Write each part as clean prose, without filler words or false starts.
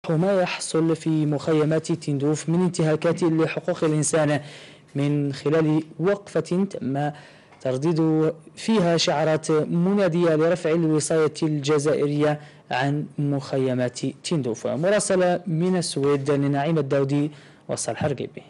ما يحصل في مخيمات تندوف من انتهاكات لحقوق الإنسان من خلال وقفة تم ترديد فيها شعارات منادية لرفع الوصاية الجزائرية عن مخيمات تندوف. مراسلة من السويد لنعيم الداودي وصالح الرقيبي.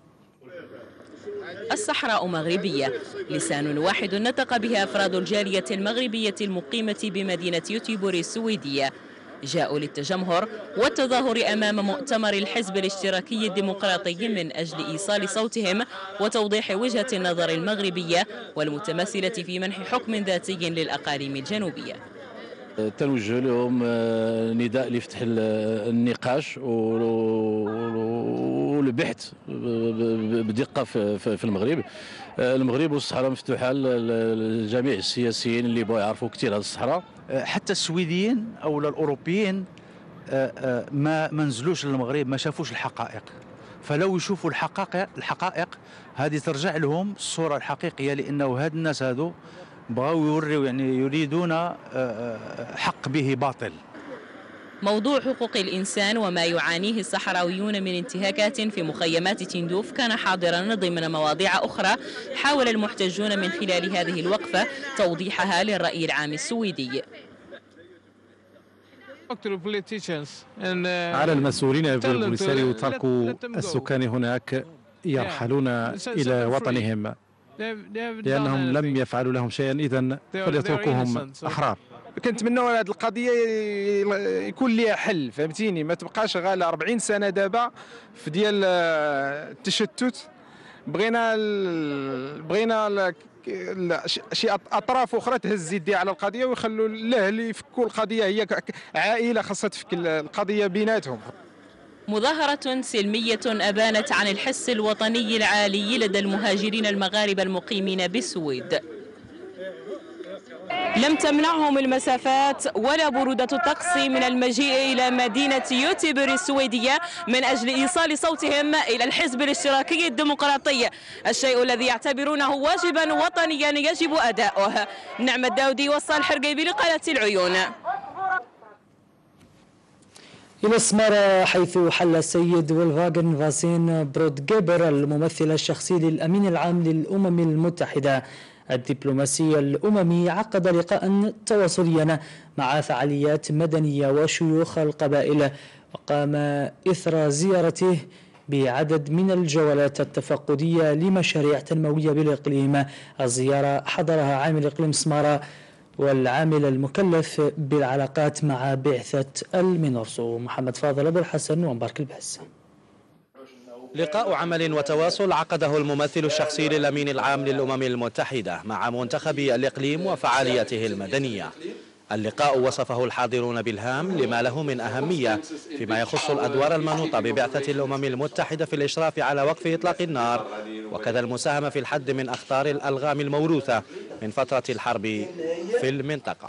الصحراء مغربية، لسان واحد نطق به أفراد الجالية المغربية المقيمة بمدينة يوتيبوري السويدية. جاءوا للتجمهر والتظاهر أمام مؤتمر الحزب الاشتراكي الديمقراطي من أجل إيصال صوتهم وتوضيح وجهة النظر المغربية والمتمثلة في منح حكم ذاتي للأقاليم الجنوبية. تنوجه لهم نداء لفتح النقاش والبحث بدقة في المغرب. المغرب والصحراء مفتوحة لجميع السياسيين اللي بغوا يعرفوا كثير هذه الصحراء. حتى السويديين او الاوروبيين ما نزلوش للمغرب، ما شافوش الحقائق، فلو يشوفوا الحقائق هذه ترجع لهم الصورة الحقيقية، لانه هاد الناس هذو بغاو يوريو، يعني يريدون حق به باطل. موضوع حقوق الإنسان وما يعانيه الصحراويون من انتهاكات في مخيمات تندوف كان حاضرا ضمن مواضيع أخرى حاول المحتجون من خلال هذه الوقفة توضيحها للرأي العام السويدي. على المسؤولين في البوليساريو ترك السكان هناك يرحلون إلى وطنهم لأنهم لم يفعلوا لهم شيئا، إذن فليتركوهم أحرار. كنتمنوا هذه القضيه يكون لها حل، فهمتيني، ما تبقاش غاله 40 سنه دابا في ديال التشتت. بغينا شي اطراف اخرى تهز يديها على القضيه ويخلوا الاهل يفكوا القضيه، هي عائله خاصها تفك القضيه بيناتهم. مظاهرة سلمية أبانت عن الحس الوطني العالي لدى المهاجرين المغاربة المقيمين بالسويد. لم تمنعهم المسافات ولا برودة الطقس من المجيء إلى مدينة يوتيبوري السويدية من أجل إيصال صوتهم إلى الحزب الاشتراكي الديمقراطي، الشيء الذي يعتبرونه واجبا وطنيا يجب أداؤه. نعم الداودي وصالح الرقيبي لقناة العيون. إلى سمارة، حيث حل السيد وولفغان فاسين برودجيبر الممثل الشخصي للأمين العام للأمم المتحدة الدبلوماسي الأممي، عقد لقاء تواصليا مع فعاليات مدنية وشيوخ القبائل، وقام إثر زيارته بعدد من الجولات التفقدية لمشاريع تنموية بالإقليم. الزيارة حضرها عامل إقليم سمارة والعامل المكلف بالعلاقات مع بعثة المينورسو. محمد فاضل أبو الحسن ومبارك الباس. لقاء عمل وتواصل عقده الممثل الشخصي للأمين العام للأمم المتحدة مع منتخب الإقليم وفعالياته المدنية. اللقاء وصفه الحاضرون بالهام لما له من أهمية فيما يخص الأدوار المنوطة ببعثة الأمم المتحدة في الإشراف على وقف إطلاق النار، وكذا المساهمة في الحد من أخطار الألغام الموروثة من فترة الحرب في المنطقة.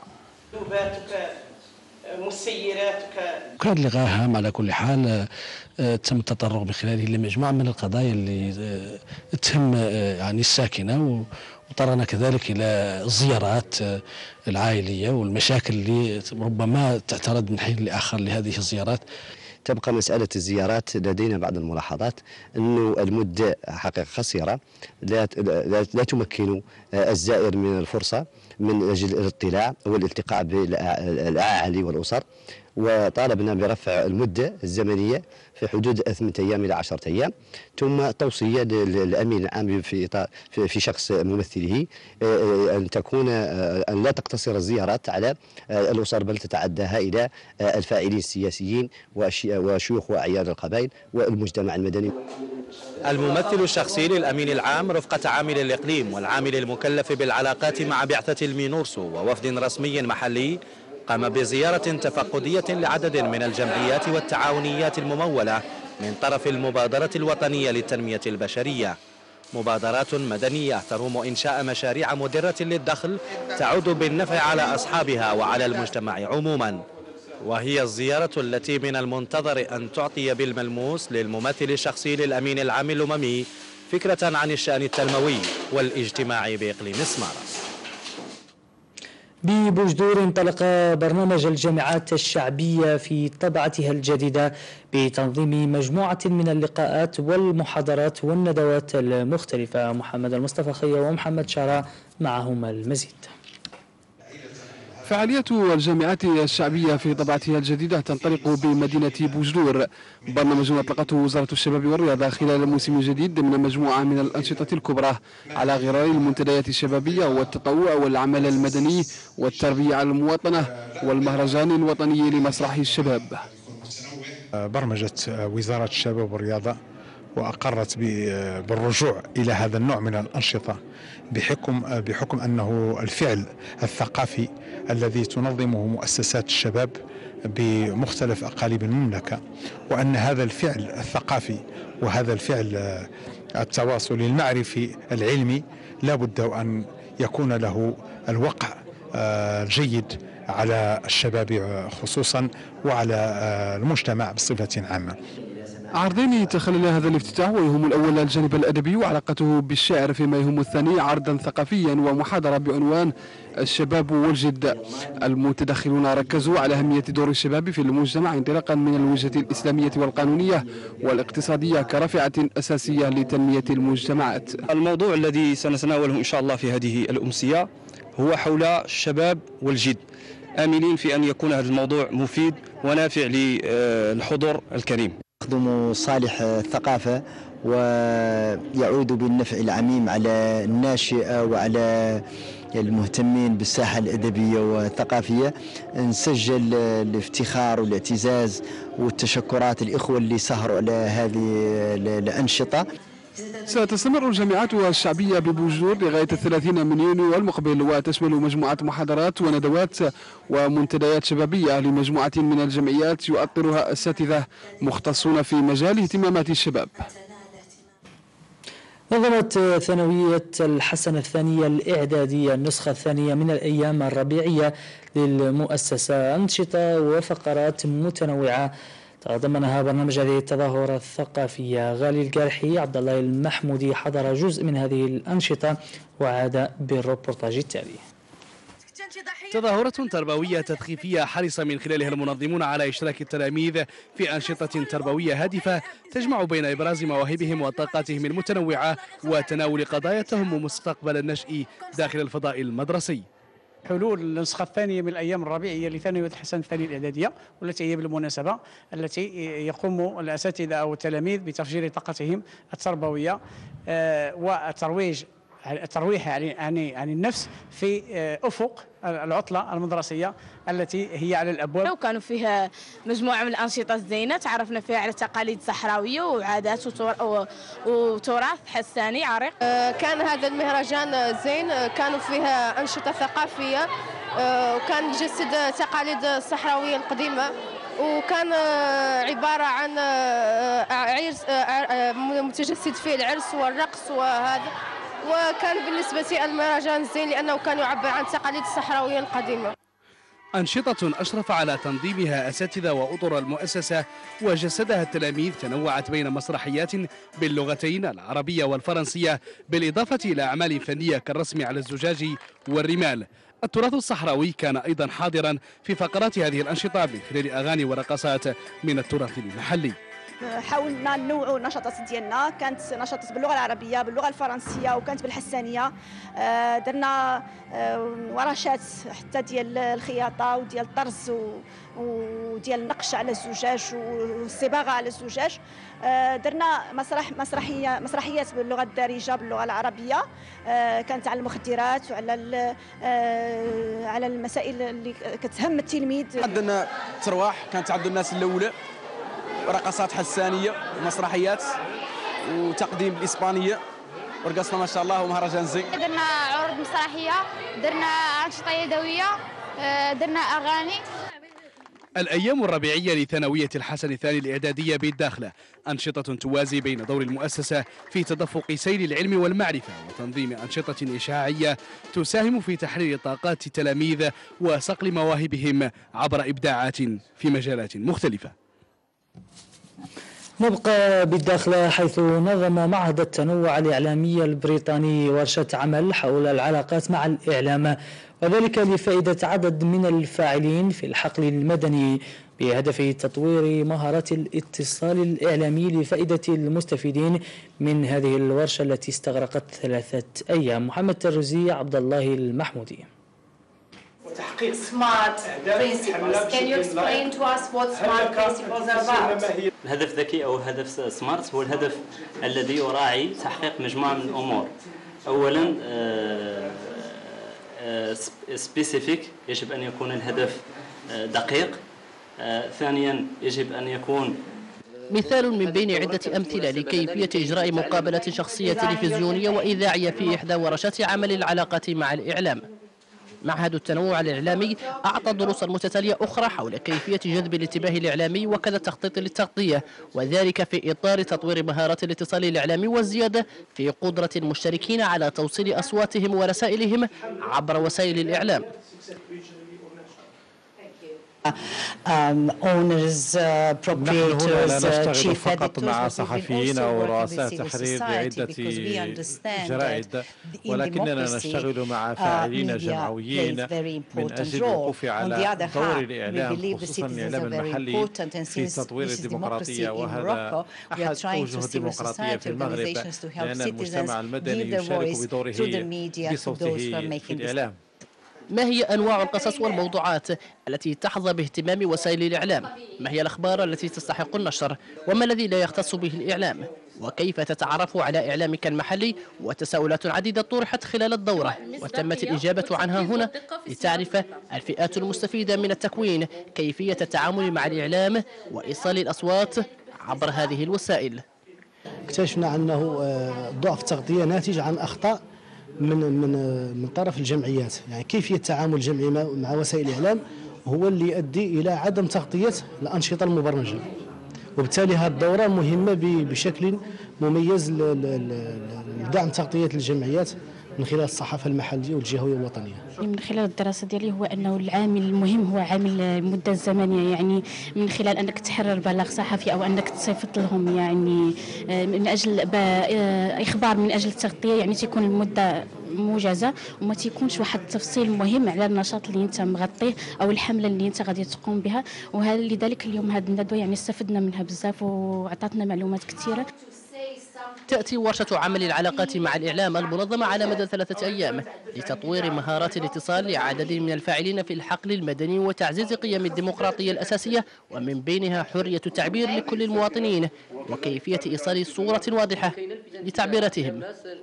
كان لقاء هام على كل حال، تم التطرق من خلاله لمجموعة من القضايا اللي تهم يعني الساكنة، وطرنا كذلك إلى الزيارات العائلية والمشاكل اللي ربما تعترض من حين لآخر لهذه الزيارات. تبقى مسألة الزيارات لدينا بعض الملاحظات، أنه المدة حقيقة قصيرة لا تمكن الزائر من الفرصة من أجل الاطلاع والالتقاء بالأهالي والأسر، وطالبنا برفع المدة الزمنية في حدود 8 أيام إلى 10 أيام، ثم توصية للأمين العام في شخص ممثله أن لا تقتصر الزيارات على الأسر، بل تتعداها إلى الفاعلين السياسيين وشيوخ وأعيان القبائل والمجتمع المدني. الممثل الشخصي للأمين العام رفقة عامل الإقليم والعامل المكلف بالعلاقات مع بعثة المينورسو ووفد رسمي محلي قام بزيارة تفقدية لعدد من الجمعيات والتعاونيات الممولة من طرف المبادرة الوطنية للتنمية البشرية. مبادرات مدنية تروم إنشاء مشاريع مدرة للدخل تعود بالنفع على أصحابها وعلى المجتمع عموما، وهي الزيارة التي من المنتظر أن تعطي بالملموس للممثل الشخصي للأمين العام الأممي فكرة عن الشأن التنموي والاجتماعي بإقليم سمارة. ببوجدور انطلق برنامج الجامعات الشعبية في طبعتها الجديدة بتنظيم مجموعة من اللقاءات والمحاضرات والندوات المختلفة. محمد المصطفى خيا ومحمد شارع معهما المزيد. فعالية الجامعات الشعبية في طبعتها الجديدة تنطلق بمدينة بوجدور. برنامج أطلقته وزارة الشباب والرياضة خلال الموسم الجديد ضمن مجموعة من الأنشطة الكبرى على غرار المنتديات الشبابية والتطوع والعمل المدني والتربية على المواطنة والمهرجان الوطني لمسرح الشباب. برمجت وزارة الشباب والرياضة وأقرت بالرجوع إلى هذا النوع من الأنشطة بحكم أنه الفعل الثقافي الذي تنظمه مؤسسات الشباب بمختلف أقاليم المملكة، وأن هذا الفعل الثقافي وهذا الفعل التواصلي المعرفي العلمي لا بد أن يكون له الوقع الجيد على الشباب خصوصا وعلى المجتمع بصفة عامة. عرضين تخلل هذا الافتتاح، ويهم الأول الجانب الأدبي وعلاقته بالشعر، فيما يهم الثاني عرضا ثقافيا ومحاضرة بعنوان الشباب والجد. المتدخلون ركزوا على أهمية دور الشباب في المجتمع انطلاقا من الوجهة الإسلامية والقانونية والاقتصادية كرافعة أساسية لتنمية المجتمعات. الموضوع الذي سنتناوله إن شاء الله في هذه الأمسية هو حول الشباب والجد، آملين في أن يكون هذا الموضوع مفيد ونافع للحضور الكريم. يخدم صالح الثقافة ويعود بالنفع العميم على الناشئة وعلى المهتمين بالساحة الأدبية والثقافية. نسجل الافتخار والاعتزاز والتشكرات الإخوة اللي سهروا على هذه الأنشطة. ستستمر الجامعات الشعبية ببوجدور لغاية 30 من يونيو المقبل، وتشمل مجموعة محاضرات وندوات ومنتديات شبابية لمجموعة من الجمعيات يؤطرها أساتذة مختصون في مجال اهتمامات الشباب. نظمت ثانوية الحسن الثانية الإعدادية النسخة الثانية من الأيام الربيعية للمؤسسة أنشطة وفقرات متنوعة تضمنها برنامج هذه التظاهرة الثقافية. غالي القارحي عبد الله المحمودي حضر جزء من هذه الأنشطة وعاد بالروبورتاج التالي. تظاهرة تربوية تثقيفية حرص من خلالها المنظمون على إشراك التلاميذ في أنشطة تربوية هادفة تجمع بين إبراز مواهبهم وطاقاتهم المتنوعة وتناول قضايا تهم مستقبل النشء داخل الفضاء المدرسي. حلول النسخة الثانية من الأيام الربيعية لثانوية الحسن الثاني الإعدادية، والتي هي بالمناسبة التي يقوم الأساتذة أو التلاميذ بتفجير طاقتهم التربوية الترويح عن النفس في أفق العطلة المدرسية التي هي على الأبواب. وكانوا فيها مجموعة من الأنشطة الزينة تعرفنا فيها على تقاليد صحراوية وعادات وتراث حساني عريق. كان هذا المهرجان زين، كانوا فيها أنشطة ثقافية وكان يجسد تقاليد الصحراوية القديمة، وكان عبارة عن عرس متجسد فيه العرس والرقص وهذا، وكان بالنسبة المهرجان زين لأنه كان يعبر عن تقاليد الصحراوية القديمة. أنشطة أشرف على تنظيمها أساتذة وأطر المؤسسة وجسدها التلاميذ تنوعت بين مسرحيات باللغتين العربية والفرنسية، بالإضافة إلى أعمال فنية كالرسم على الزجاج والرمال. التراث الصحراوي كان أيضا حاضرا في فقرات هذه الأنشطة من خلال أغاني ورقصات من التراث المحلي. حاولنا ننوعوا النشاطات ديالنا، كانت نشاطات باللغه العربيه باللغه الفرنسيه وكانت بالحسانيه. درنا ورشات حتى ديال الخياطه وديال الطرز وديال النقش على الزجاج والصباغه على الزجاج. درنا مسرحيات باللغه الدارجه باللغه العربيه، كانت على المخدرات وعلى على المسائل اللي كتهم التلميذ. عندنا ترواح كانت عند الناس الاولى، رقصات حسانيه ومسرحيات وتقديم بالاسبانيه، ورقصنا ما شاء الله ومهرجان زين. درنا عروض مسرحيه، درنا انشطه يدويه، درنا اغاني. الأيام الربيعية لثانوية الحسن الثاني الإعدادية بالداخلة أنشطة توازي بين دور المؤسسة في تدفق سيل العلم والمعرفة وتنظيم أنشطة إشعاعية تساهم في تحرير طاقات التلاميذ وصقل مواهبهم عبر إبداعات في مجالات مختلفة. نبقى بالداخل، حيث نظم معهد التنوع الإعلامي البريطاني ورشة عمل حول العلاقات مع الإعلام وذلك لفائدة عدد من الفاعلين في الحقل المدني بهدف تطوير مهارات الاتصال الإعلامي لفائدة المستفيدين من هذه الورشة التي استغرقت 3 أيام. محمد ترزي، عبد الله المحمودي. وتحقيق smart principles. Can you explain to us what smart principles are about? الهدف الذكي أو هدف سمارت هو الهدف الذي يراعي تحقيق مجموعة من الأمور. أولا سبيسيفيك، يجب أن يكون الهدف دقيق. ثانيا يجب أن يكون مثال من بين عدة أمثلة لكيفية إجراء مقابلة شخصية تلفزيونية وإذاعية في إحدى ورشات عمل العلاقات مع الإعلام. معهد التنوع الإعلامي أعطى دروسا متتالية أخرى حول كيفية جذب الانتباه الإعلامي وكذا التخطيط للتغطية، وذلك في إطار تطوير مهارات الاتصال الإعلامي والزيادة في قدرة المشتركين على توصيل أصواتهم ورسائلهم عبر وسائل الإعلام. owners, proprietors, chief فقط مع صحفيين أو رؤساء تحرير بعدة جرائد، ولكننا نشتغل مع فاعلين جمعويين من أجل الوقوف على دور الإعلام، خصوصا الإعلام المحلي في تطوير الديمقراطية، وهذا أحد أوجه الديمقراطية في المغرب، لأن المجتمع المدني يشارك بدوره بصوته في الإعلام. ما هي أنواع القصص والموضوعات التي تحظى باهتمام وسائل الإعلام؟ ما هي الأخبار التي تستحق النشر؟ وما الذي لا يختص به الإعلام؟ وكيف تتعرف على إعلامك المحلي؟ وتساؤلات عديدة طرحت خلال الدورة وتمت الإجابة عنها هنا لتعرف الفئات المستفيدة من التكوين كيفية التعامل مع الإعلام وإيصال الأصوات عبر هذه الوسائل. اكتشفنا أنه ضعف التغطية ناتج عن أخطاء من طرف الجمعيات، يعني كيفية التعامل الجمعي مع وسائل الإعلام هو اللي يؤدي إلى عدم تغطية الأنشطة المبرمجة، وبالتالي هذه الدورة مهمة بشكل مميز لدعم تغطية الجمعيات من خلال الصحافة المحلية والجهوية والوطنية. من خلال الدراسة ديالي هو أنه العامل المهم هو عامل المدة الزمنية، يعني من خلال أنك تحرر بلاغ صحفي أو أنك تصيفط لهم يعني من أجل إخبار من أجل التغطية، يعني تكون المدة موجزة وما تيكونش واحد التفصيل مهم على النشاط اللي انت مغطيه او الحمله اللي انت غادي تقوم بها. ولذلك اليوم هذه الندوه يعني استفدنا منها بزاف وعطاتنا معلومات كثيره. تأتي ورشة عمل العلاقات مع الإعلام المنظمة على مدى 3 أيام لتطوير مهارات الاتصال لعدد من الفاعلين في الحقل المدني وتعزيز قيم الديمقراطية الأساسية، ومن بينها حرية التعبير لكل المواطنين وكيفية إيصال صورة واضحة لتعبيراتهم.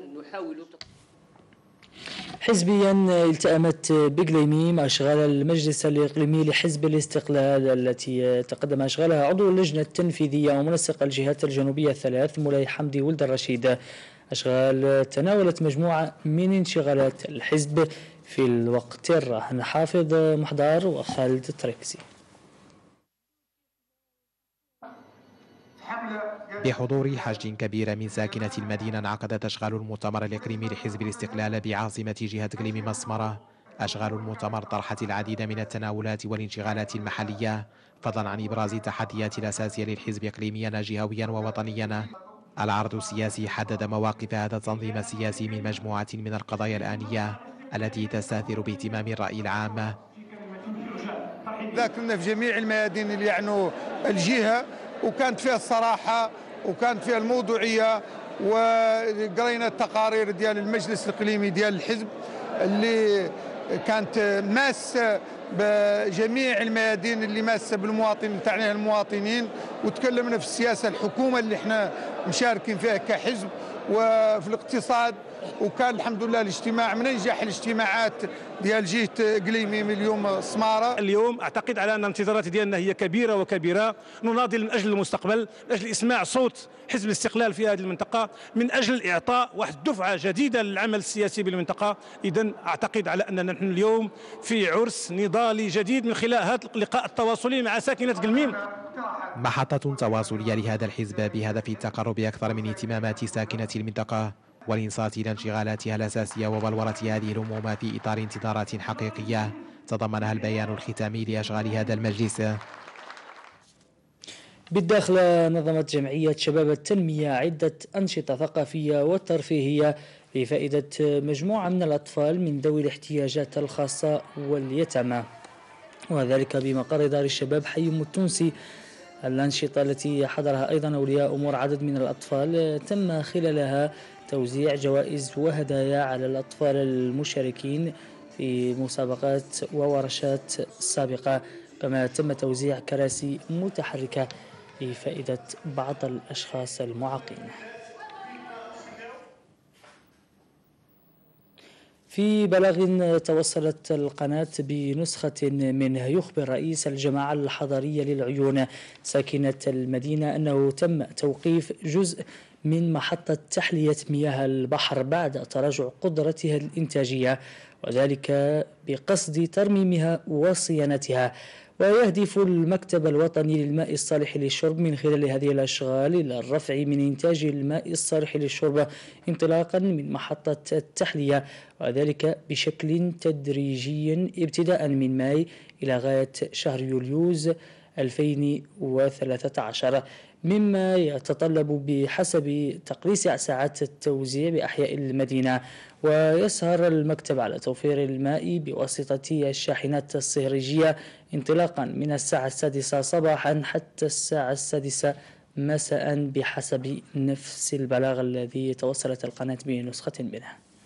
حزبيا التأمت بقليميم أشغال المجلس الإقليمي لحزب الاستقلال التي تقدم أشغالها عضو اللجنة التنفيذية ومنسق الجهات الجنوبية 3 مولاي حمدي ولد الرشيد. أشغال تناولت مجموعة من انشغالات الحزب في الوقت الراهن. حافظ محضار وخالد الطريقسي. بحضور حشد كبير من ساكنة المدينة انعقدت أشغال المؤتمر الإقليمي لحزب الاستقلال بعاصمة جهة إقليم مسمرة. أشغال المؤتمر طرحت العديد من التناولات والانشغالات المحلية، فضلا عن إبراز التحديات الأساسية للحزب إقليميا جهويا ووطنيا. العرض السياسي حدد مواقف هذا التنظيم السياسي من مجموعة من القضايا الآنية التي تستأثر باهتمام الرأي العام. ذاكرنا في جميع الميادين اللي يعنوا الجهة، وكانت فيها الصراحة وكانت فيها الموضوعية، وقرينا التقارير ديال المجلس الإقليمي ديال الحزب اللي كانت ماسة بجميع الميادين اللي ماسة بالمواطن تعنيها المواطنين، وتكلمنا في السياسة الحكومة اللي احنا مشاركين فيها كحزب وفي الاقتصاد. وكان الحمد لله الاجتماع من انجح الاجتماعات ديال جهه قليميم اليوم سماره. اليوم اعتقد على ان الانتظارات ديالنا هي كبيره وكبيره، نناضل من اجل المستقبل، من اجل اسماع صوت حزب الاستقلال في هذه المنطقه، من اجل اعطاء واحد الدفعه جديده للعمل السياسي بالمنطقه. اذا اعتقد على اننا نحن اليوم في عرس نضالي جديد من خلال هذا اللقاء التواصلي مع ساكنه قلميم. محطة تواصلية لهذا الحزب بهدف التقرب أكثر من اهتمامات ساكنة المنطقة والإنصات إلى انشغالاتها الأساسية وبلورة هذه الأمومة في إطار انتظارات حقيقية تضمنها البيان الختامي لأشغال هذا المجلس. بالداخل نظمت جمعية شباب التنمية عدة أنشطة ثقافية وترفيهية بفائدة مجموعة من الأطفال من ذوي الاحتياجات الخاصة واليتامى، وذلك بمقر دار الشباب حيم التونسي. الأنشطة التي حضرها أيضا أولياء أمور عدد من الأطفال تم خلالها توزيع جوائز وهدايا على الأطفال المشاركين في مسابقات وورشات سابقة، كما تم توزيع كراسي متحركة لفائدة بعض الأشخاص المعاقين. في بلاغ توصلت القناة بنسخة منه يخبر رئيس الجماعة الحضرية للعيون ساكنة المدينة أنه تم توقيف جزء من محطة تحلية مياه البحر بعد تراجع قدرتها الإنتاجية، وذلك بقصد ترميمها وصيانتها. ويهدف المكتب الوطني للماء الصالح للشرب من خلال هذه الأشغال إلى الرفع من إنتاج الماء الصالح للشرب انطلاقا من محطة التحلية، وذلك بشكل تدريجي ابتداء من ماي إلى غاية شهر يوليوز 2013، مما يتطلب بحسب تقليص ساعات التوزيع بأحياء المدينة. ويسهر المكتب على توفير الماء بواسطة الشاحنات الصهريجية انطلاقا من الساعة 6 صباحا حتى الساعة 6 مساء بحسب نفس البلاغ الذي توصلت القناة بنسخة منه.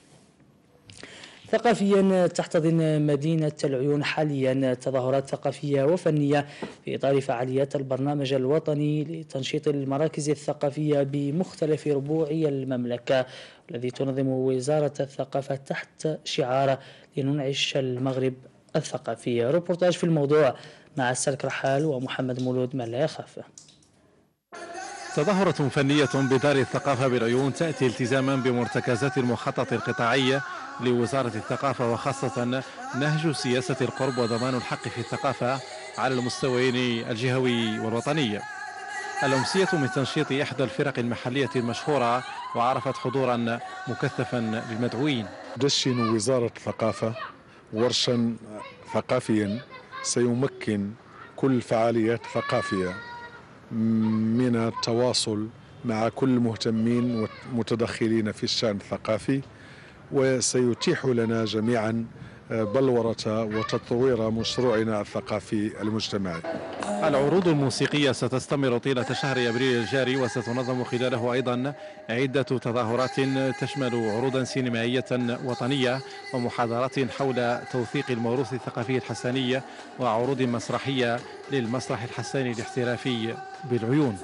ثقافيا تحتضن مدينة العيون حاليا تظاهرات ثقافية وفنية في إطار فعاليات البرنامج الوطني لتنشيط المراكز الثقافية بمختلف ربوع المملكة، الذي تنظم وزارة الثقافة تحت شعار لننعش المغرب الثقافي. روبورتاج في الموضوع مع السلك رحال ومحمد مولود من لا يخاف. تظاهرة فنية بدار الثقافة بالعيون تأتي التزاما بمرتكزات المخطط القطاعي لوزارة الثقافة، وخاصة نهج سياسة القرب وضمان الحق في الثقافة على المستويين الجهوي والوطني. الأمسية من تنشيط إحدى الفرق المحلية المشهورة وعرفت حضورا مكثفا للمدعوين. تدشن وزارة الثقافة ورشا ثقافيا سيمكن كل فعاليات ثقافية من التواصل مع كل المهتمين والمتدخلين في الشأن الثقافي، وسيتيح لنا جميعا بلورة وتطوير مشروعنا الثقافي المجتمعي. العروض الموسيقية ستستمر طيلة شهر أبريل الجاري، وستنظم خلاله أيضا عدة تظاهرات تشمل عروضا سينمائية وطنية ومحاضرات حول توثيق الموروث الثقافي الحساني وعروض مسرحية للمسرح الحساني الاحترافي بالعيون.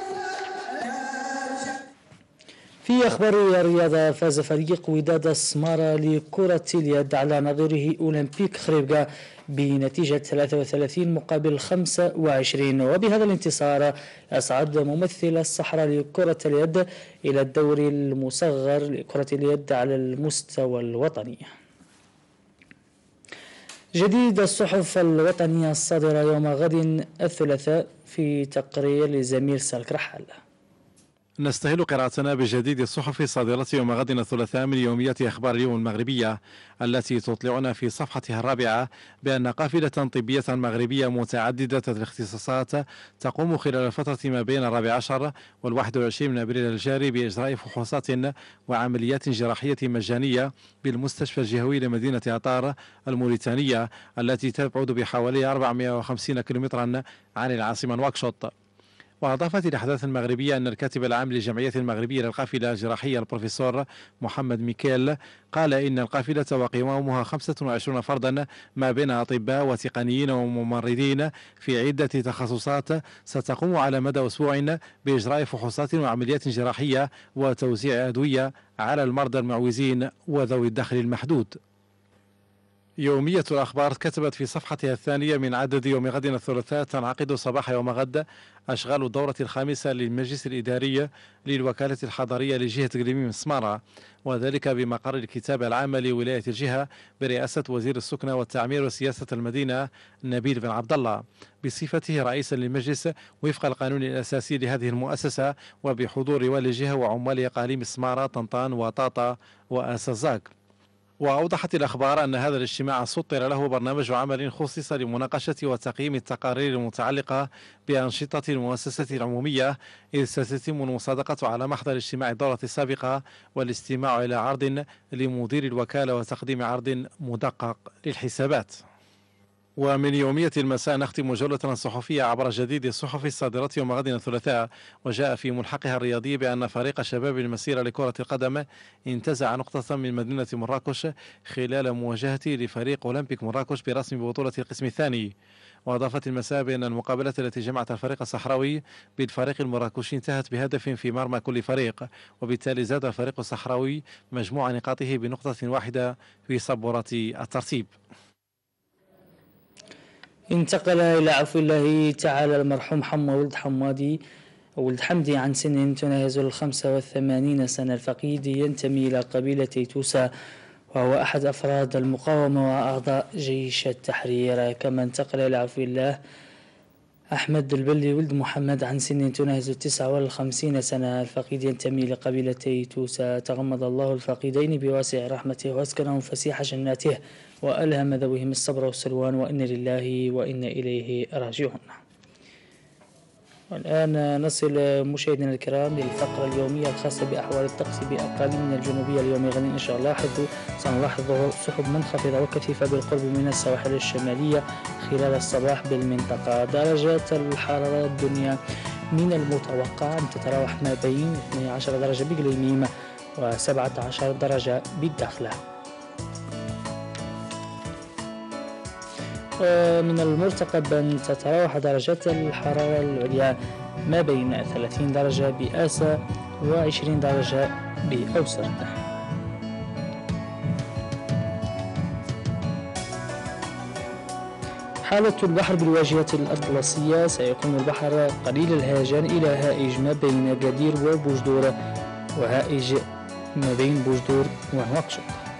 في أخبار الرياضة، فاز فريق وداد السمارة لكرة اليد على نظيره أولمبيك خريبكا بنتيجة 33 مقابل 25، وبهذا الانتصار يصعد ممثل الصحراء لكرة اليد إلى الدوري المصغر لكرة اليد على المستوى الوطني. جديد الصحف الوطنية الصادرة يوم غد الثلاثاء في تقرير لزميل سالك رحال. نستهل قراءتنا بجديد الصحف الصادرة يوم غد الثلاثاء من يومية أخبار اليوم المغربية، التي تطلعنا في صفحتها الرابعة بأن قافلة طبية مغربية متعددة الاختصاصات تقوم خلال الفترة ما بين 14 وال21 من أبريل الجاري بإجراء فحوصات وعمليات جراحية مجانية بالمستشفى الجهوي لمدينة عطار الموريتانية، التي تبعد بحوالي 450 كيلومترا عن العاصمة نواكشوط. وأضافت الأحداث المغربية أن الكاتب العام للجمعية المغربية للقافلة الجراحية البروفيسور محمد ميكيل قال إن القافلة وقوامها 25 فردا ما بين أطباء وتقنيين وممرضين في عدة تخصصات ستقوم على مدى أسبوع بإجراء فحوصات وعمليات جراحية وتوزيع أدوية على المرضى المعوزين وذوي الدخل المحدود. يومية الأخبار كتبت في صفحتها الثانية من عدد يوم غد الثلاثاء تنعقد صباح يوم غد أشغال الدورة الخامسة للمجلس الإداري للوكالة الحضرية لجهة قليم مسمارة، وذلك بمقر الكتابة العامة لولاية الجهة برئاسة وزير السكنة والتعمير وسياسة المدينة نبيل بن عبد الله بصفته رئيسا للمجلس وفق القانون الأساسي لهذه المؤسسة، وبحضور والي الجهة وعمال إقاليم مسمارة طنطان وطاطا وآسازاك. وأوضحت الأخبار أن هذا الاجتماع سطر له برنامج عمل خصص لمناقشة وتقييم التقارير المتعلقة بأنشطة المؤسسة العمومية، إذ ستتم المصادقة على محضر اجتماع الدورة السابقة والاستماع إلى عرض لمدير الوكالة وتقديم عرض مدقق للحسابات. ومن يومية المساء نختم جولة صحفية عبر جديد الصحف الصادرة يوم غد الثلاثاء، وجاء في ملحقها الرياضي بأن فريق شباب المسيرة لكرة القدم انتزع نقطة من مدينة مراكش خلال مواجهته لفريق أولمبيك مراكش برسم بطولة القسم الثاني. وأضافت المساء بأن المقابلة التي جمعت الفريق الصحراوي بالفريق المراكشي انتهت بهدف في مرمى كل فريق، وبالتالي زاد الفريق الصحراوي مجموع نقاطه بنقطة واحدة في صبورة الترتيب. انتقل إلى عفو الله تعالى المرحوم ولد حمدي عن سن تناهز 85 سنة. الفقيد ينتمي إلى قبيلة توسا، وهو أحد أفراد المقاومة وأعضاء جيش التحرير. كما انتقل إلى عفو الله أحمد البلي ولد محمد عن سن تناهز 59 سنة. الفقيد ينتمي لقبيلة توسا. تغمد الله الفقيدين بواسع رحمته وأسكنهم فسيح جناته وألهم ذويهم الصبر والسلوان، وإن لله وإن إليه راجعون. والآن نصل مشاهدينا الكرام للفقرة اليومية الخاصة بأحوال الطقس بأقاليمنا الجنوبية اليوم غد إن شاء الله، حيث سنلاحظ ظهور سحب منخفضة وكثيفة بالقرب من السواحل الشمالية خلال الصباح بالمنطقة. درجات الحرارة الدنيا من المتوقع أن تتراوح ما بين 12 درجة بقليميم و17 درجة بالداخلة. ومن المرتقب أن تتراوح درجات الحرارة العليا ما بين 30 درجة بآسا و20 درجة بأوسط. حالة البحر بالواجهة الأطلسية سيكون البحر قليل الهيجان إلى هائج ما بين قدير وبوجدور، وهائج ما بين بوجدور ونواكشوط.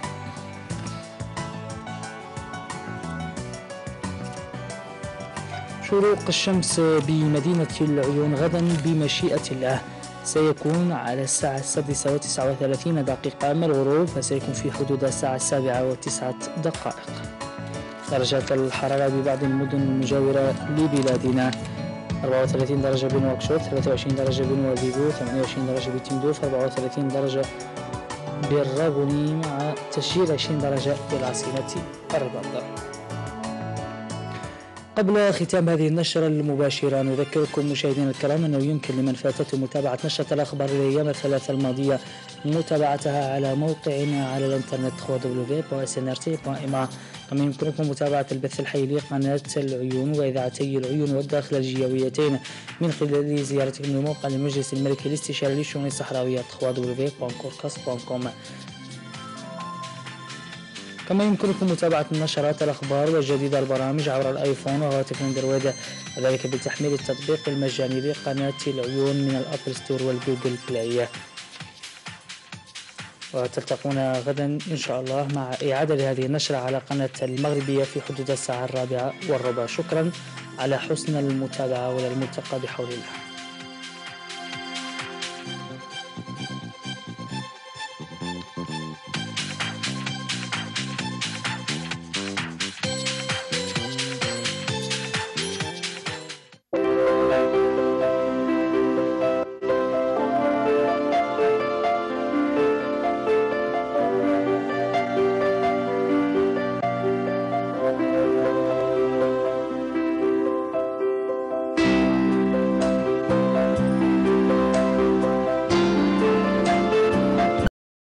شروق الشمس بمدينة العيون غدا بمشيئة الله سيكون على الساعة 6:39، أما الغروب فسيكون في حدود الساعة 7:09. درجات الحرارة ببعض المدن المجاورة لبلادنا: 34 درجة بنواكشوط، 23 درجة بنواديبو، 28 درجة بتندوف، 34 درجة بالراغوني، مع تسجيل 20 درجة بالعاصمة الرباط. قبل ختام هذه النشرة المباشرة نذكركم مشاهدينا الكرام أنه يمكن لمن فاتته متابعة نشرة الأخبار الأيام الثلاثة الماضية متابعتها على موقعنا على الإنترنت www.snrt.ma. كما يمكنكم متابعة البث الحي لقناة العيون وإذاعتي العيون والداخل الجيويتين من خلال زيارتكم لموقع المجلس الملكي الاستشاري للشؤون الصحراوية www.corcas.com. كما يمكنكم متابعة النشرات الأخبار وجديد البرامج عبر الآيفون وهواتف اندرويد، وذلك بتحميل التطبيق المجاني لقناة العيون من الأبل ستور والجوجل بلاي. وتلتقون غدا إن شاء الله مع إعادة لهذه النشرة على قناة المغربية في حدود الساعة 4:15. شكرا على حسن المتابعة، وللملتقى بحول الله.